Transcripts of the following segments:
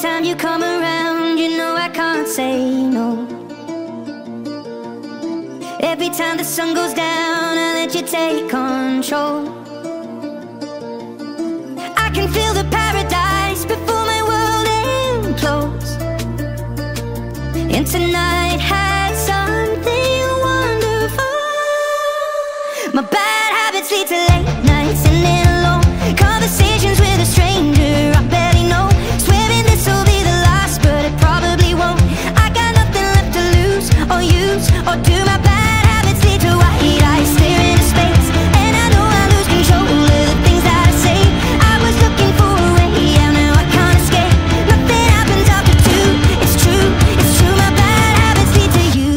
time you come around, you know I can't say no. Every time the sun goes down, I let you take control. I can feel the paradise before my world implodes. And tonight had something wonderful. My bad habits lead to late nights and then alone conversations with a stranger I barely know. Swearing this will be the last, but it probably won't. I got nothing left to lose or use or do. My bad habits lead to white eyes stare into space, and I know I lose control of the things that I say. I was looking for a way out, now I can't escape. Nothing happens after two. It's true, it's true. My bad habits lead to you.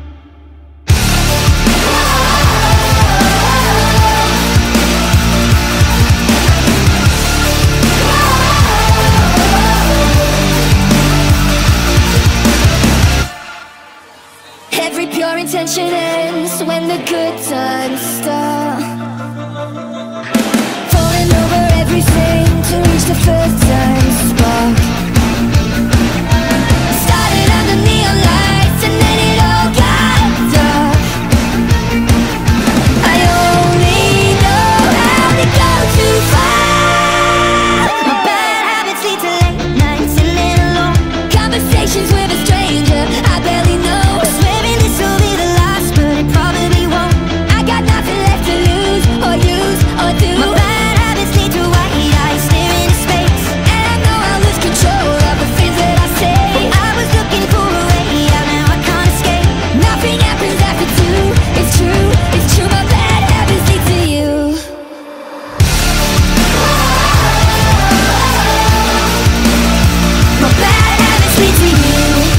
Every pure intention ends when the good times start. Falling over everything to reach the first time spark. Started under neon lights and then it all got dark. I only know how to go too far. My bad habits lead to late nights and then alone conversations with a stranger I barely know. Swearing this will be the last, but it probably won't. I got nothing left to lose or use or do. My bad habits lead to white eyes stare into space, and I know I'll lose control of the things that I say. I was looking for a way out, now I can't escape. Nothing happens after two. It's true, it's true. My bad habits lead to you. My bad habits lead to you.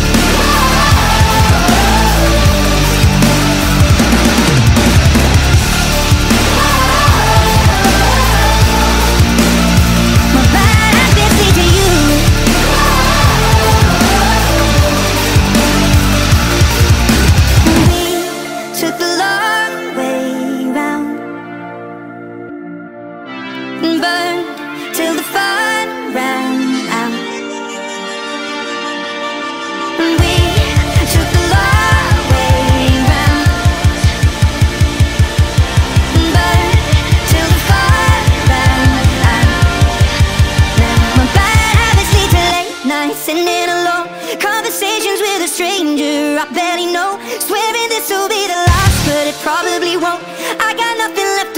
My bad habits lead to you. We took the long way round and burned till the fun ran out. We took the long way round and burned till the fun ran out. My bad habits lead to late nights and then alone conversations with a stranger I barely know. Swearing this will be the last, but it probably won't. I got nothing left